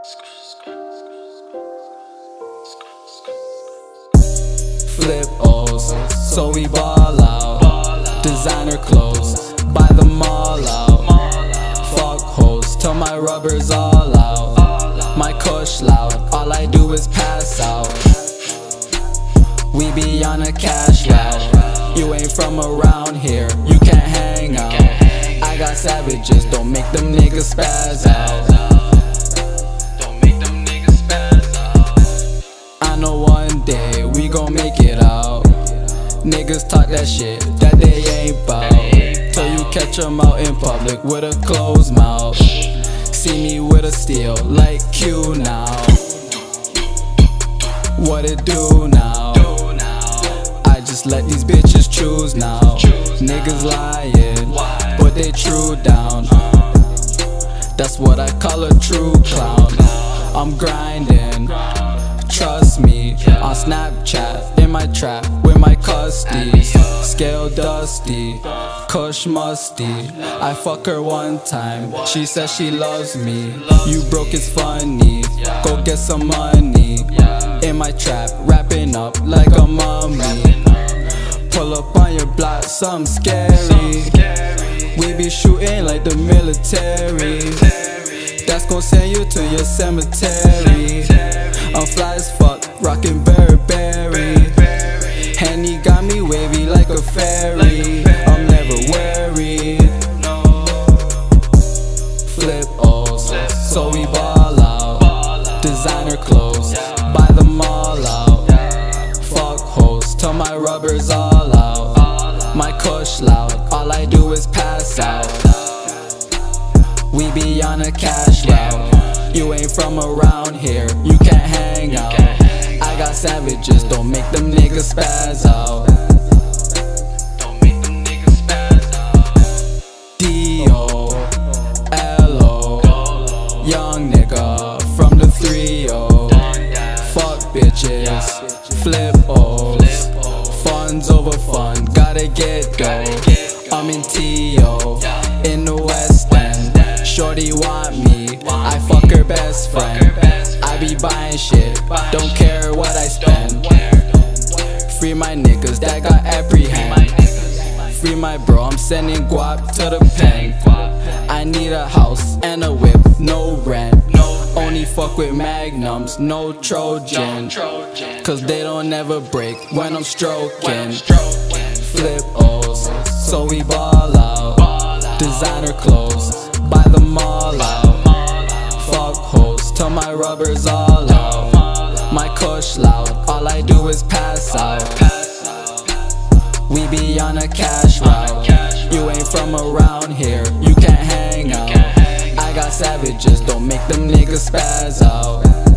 Flip O's, so we ball out. Designer clothes, buy them all out. Fuck hoes, till my rubber's all out. My kush loud, all I do is pass out. We be on a cash route. You ain't from around here, you can't hang out. I got savages, don't make them niggas spaz out. I know one day we gon' make it out. Niggas talk that shit that they ain't bout, till you catch them out in public with a closed mouth. See me with a steel like Q now. What it do now? I just let these bitches choose now. Niggas lying, but they true down. That's what I call a true clown. I'm grinding, trust me, on Snapchat, in my trap, with my custies. Scale dusty, kush musty. I fuck her one time, she says she loves me. You broke, it's funny, go get some money. In my trap, wrapping up like a mummy. Pull up on your block, something scary. We be shooting like the military. That's gon' send you to your cemetery. I'm fly as fuck, rockin' Burberry. Henny got me wavy like a fairy. I'm never worried. Flip O's, so we ball out. Designer clothes, buy them all out. Fuck hoes, till my rubber's all out. My kush loud, all I do is pass out. We be on a cash route. You ain't from around here, you can't hang out. I got savages, don't make them niggas spaz out. D.O. L.O. Young nigga from the 3-0. Fuck bitches, flip O's. Funds over fun, gotta get dough. I'm in T.O. in the West End. Shorty want me, I fuck her best friend. I be buying shit, don't care what I spend. Free my niggas that got apprehend. Free my bro, I'm sending guap to the pen. I need a house and a whip, no rent. Only fuck with magnums, no Trojan. Cause they don't ever break when I'm stroking. Flip O's, so we ball out. Designer clothes, buy them all out. Fuck hoes, till my rubber's all out. My kush loud, all I do is pass out. We be on a cash route. You ain't from around here, you can't hang out. I got savages, don't make them niggas spaz out.